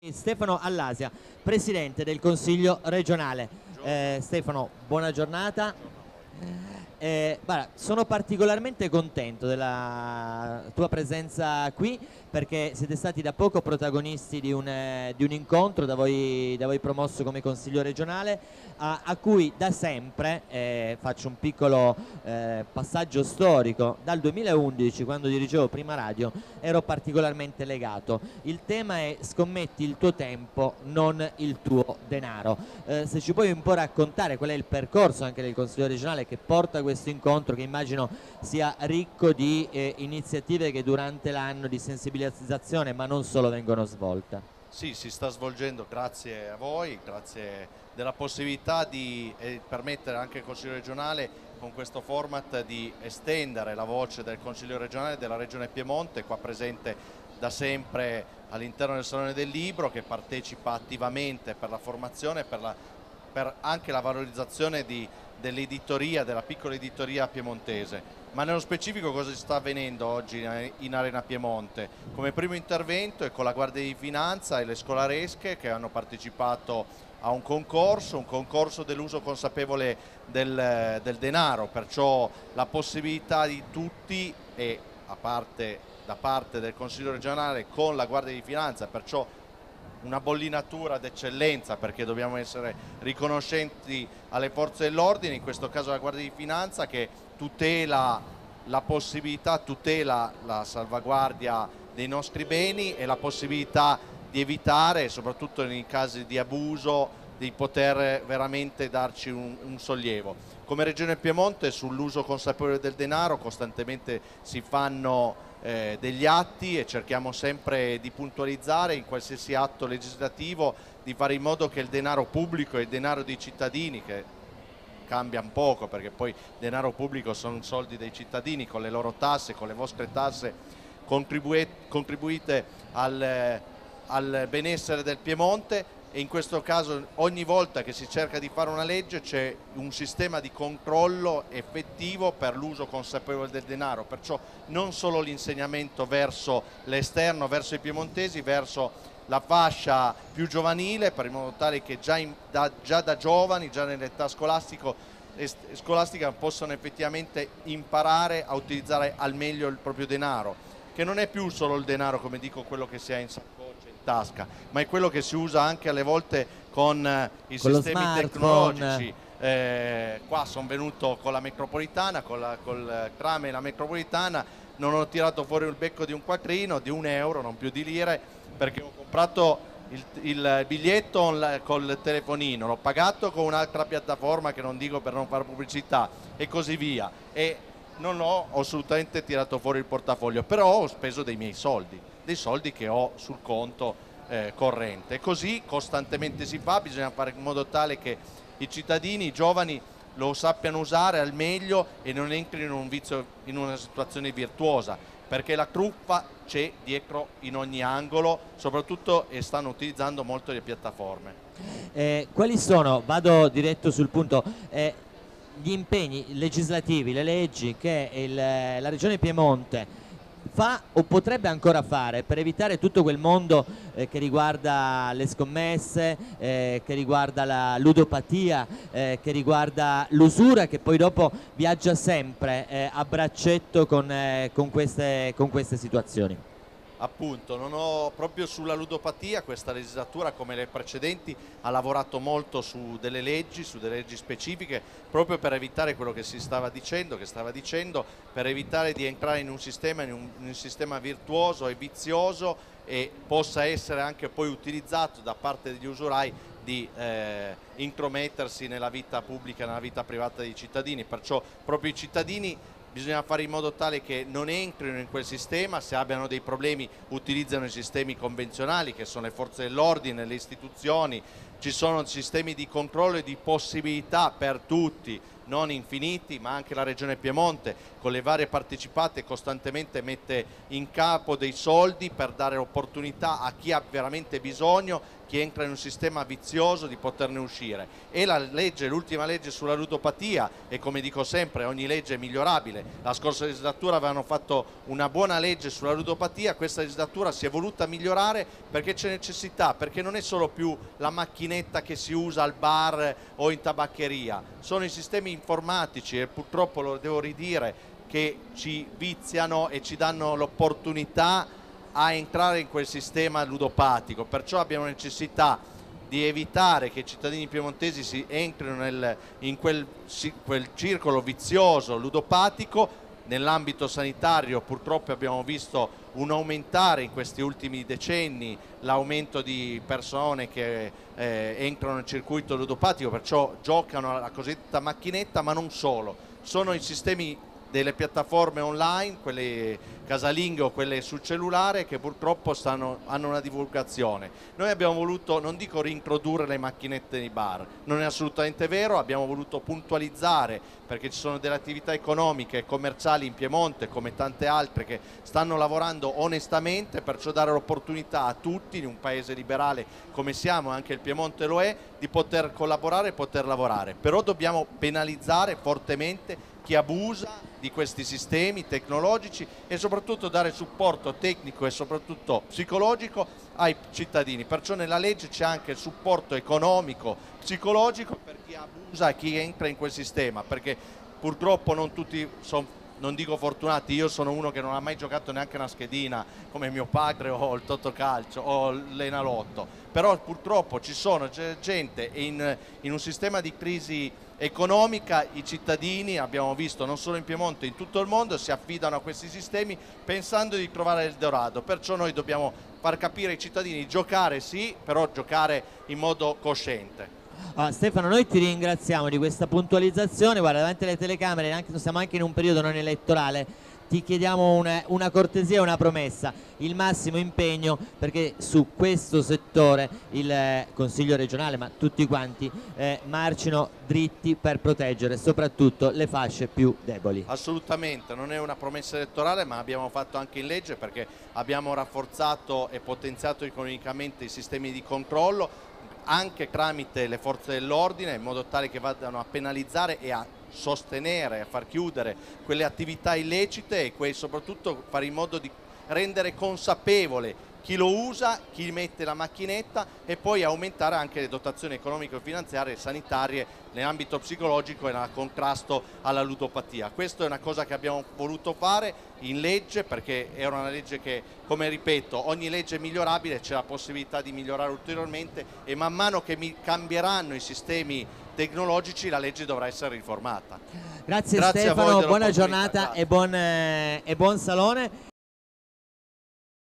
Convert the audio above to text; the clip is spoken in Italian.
Stefano Allasia, Presidente del Consiglio regionale. Stefano, buona giornata. Sono particolarmente contento della tua presenza qui perché siete stati da poco protagonisti di un incontro da voi promosso come Consiglio regionale a cui da sempre, faccio un piccolo passaggio storico, dal 2011 quando dirigevo Prima Radio ero particolarmente legato. Il tema è: scommetti il tuo tempo, non il tuo denaro. Se ci puoi un po' raccontare qual è il percorso anche del Consiglio regionale che porta a questo incontro, che immagino sia ricco di iniziative che durante l'anno di sensibilizzazione, ma non solo, vengono svolte. Sì, si sta svolgendo, grazie a voi, grazie della possibilità di permettere anche al Consiglio regionale con questo format di estendere la voce del Consiglio regionale della Regione Piemonte, qua presente da sempre all'interno del Salone del Libro, che partecipa attivamente per la formazione e per anche la valorizzazione dell'editoria, della piccola editoria piemontese. Ma nello specifico cosa sta avvenendo oggi in Arena Piemonte? Come primo intervento è con la Guardia di Finanza e le scolaresche che hanno partecipato a un concorso dell'uso consapevole del denaro, perciò la possibilità di tutti e da parte del Consiglio regionale con la Guardia di Finanza, perciò una bollinatura d'eccellenza, perché dobbiamo essere riconoscenti alle forze dell'ordine, in questo caso la Guardia di Finanza, che tutela la possibilità, tutela la salvaguardia dei nostri beni e la possibilità di evitare, soprattutto nei casi di abuso, di poter veramente darci un sollievo. Come Regione Piemonte sull'uso consapevole del denaro costantemente si fanno degli atti e cerchiamo sempre di puntualizzare in qualsiasi atto legislativo, di fare in modo che il denaro pubblico e il denaro dei cittadini, che cambia un poco perché poi denaro pubblico sono soldi dei cittadini, con le loro tasse, con le vostre tasse contribuite al benessere del Piemonte, e in questo caso ogni volta che si cerca di fare una legge c'è un sistema di controllo effettivo per l'uso consapevole del denaro, perciò non solo l'insegnamento verso l'esterno, verso i piemontesi, verso la fascia più giovanile, per in modo tale che già da giovani, già nell'età scolastica possano effettivamente imparare a utilizzare al meglio il proprio denaro, che non è più solo il denaro, come dico, quello che si ha in saccoccia, in tasca, ma è quello che si usa anche alle volte con i sistemi tecnologici. Qua sono venuto con la metropolitana, col tram e la metropolitana, non ho tirato fuori il becco di un quattrino, di €1, non più di lire, perché ho comprato il biglietto col telefonino, l'ho pagato con un'altra piattaforma che non dico per non fare pubblicità, e così via, e non ho assolutamente tirato fuori il portafoglio, però ho speso dei miei soldi, dei soldi che ho sul conto corrente. Così costantemente si fa, bisogna fare in modo tale che i cittadini, i giovani lo sappiano usare al meglio e non entrino in un vizio, in una situazione virtuosa, perché la truffa c'è dietro in ogni angolo, soprattutto, e stanno utilizzando molto le piattaforme. Quali sono, vado diretto sul punto, gli impegni legislativi, le leggi che la Regione Piemonte fa o potrebbe ancora fare per evitare tutto quel mondo che riguarda le scommesse, che riguarda la ludopatia, che riguarda l'usura, che poi dopo viaggia sempre a braccetto con queste situazioni? Appunto, non ho proprio sulla ludopatia, questa legislatura come le precedenti ha lavorato molto su delle leggi specifiche, proprio per evitare quello che stava dicendo, per evitare di entrare in un sistema virtuoso e vizioso, e possa essere anche poi utilizzato da parte degli usurai di intromettersi nella vita pubblica, nella vita privata dei cittadini. Perciò proprio i cittadini bisogna fare in modo tale che non entrino in quel sistema, se abbiano dei problemi utilizzano i sistemi convenzionali, che sono le forze dell'ordine, le istituzioni, ci sono sistemi di controllo e di possibilità per tutti non infiniti, ma anche la Regione Piemonte con le varie partecipate costantemente mette in capo dei soldi per dare opportunità a chi ha veramente bisogno, chi entra in un sistema vizioso, di poterne uscire. E la legge, l'ultima legge sulla ludopatia, e come dico sempre ogni legge è migliorabile, la scorsa legislatura avevano fatto una buona legge sulla ludopatia, questa legislatura si è voluta migliorare perché c'è necessità, perché non è solo più la macchinetta che si usa al bar o in tabaccheria, sono i sistemi informatici, e purtroppo lo devo ridire, che ci viziano e ci danno l'opportunità a entrare in quel sistema ludopatico. Perciò abbiamo necessità di evitare che i cittadini piemontesi si entrino in quel circolo vizioso ludopatico. Nell'ambito sanitario purtroppo abbiamo visto un aumentare in questi ultimi decenni l'aumento di persone che entrano nel circuito ludopatico, perciò giocano alla cosiddetta macchinetta, ma non solo, sono i sistemi delle piattaforme online, quelle casalinghe o quelle sul cellulare, che purtroppo hanno una divulgazione. Noi abbiamo voluto, non dico reintrodurre le macchinette nei bar, non è assolutamente vero, abbiamo voluto puntualizzare, perché ci sono delle attività economiche e commerciali in Piemonte come tante altre che stanno lavorando onestamente, perciò dare l'opportunità a tutti in un paese liberale come siamo, anche il Piemonte lo è, di poter collaborare e poter lavorare. Però dobbiamo penalizzare fortemente chi abusa di questi sistemi tecnologici e soprattutto dare supporto tecnico e soprattutto psicologico ai cittadini. Perciò nella legge c'è anche il supporto economico, psicologico per chi abusa e chi entra in quel sistema, perché purtroppo non tutti sono, non dico fortunati, io sono uno che non ha mai giocato neanche una schedina come mio padre o il Totocalcio o l'Enalotto, però purtroppo c'è gente in un sistema di crisi economica, i cittadini, abbiamo visto non solo in Piemonte, in tutto il mondo, si affidano a questi sistemi pensando di trovare l'Eldorado. Perciò noi dobbiamo far capire ai cittadini: giocare sì, però giocare in modo cosciente. Stefano, noi ti ringraziamo di questa puntualizzazione. Guarda, davanti alle telecamere, siamo anche in un periodo non elettorale, ti chiediamo una cortesia e una promessa, il massimo impegno perché su questo settore il Consiglio regionale, ma tutti quanti, marcino dritti per proteggere soprattutto le fasce più deboli. Assolutamente, non è una promessa elettorale, ma abbiamo fatto anche in legge, perché abbiamo rafforzato e potenziato economicamente i sistemi di controllo anche tramite le forze dell'ordine, in modo tale che vadano a penalizzare e a sostenere, a far chiudere quelle attività illecite e soprattutto fare in modo di rendere consapevole chi lo usa, chi mette la macchinetta, e poi aumentare anche le dotazioni economico-finanziarie e sanitarie nell'ambito psicologico e nel contrasto alla ludopatia. Questa è una cosa che abbiamo voluto fare in legge, perché era una legge che, come ripeto, ogni legge è migliorabile, c'è la possibilità di migliorare ulteriormente, e man mano che cambieranno i sistemi tecnologici la legge dovrà essere riformata. Grazie Stefano, buona giornata e buon salone.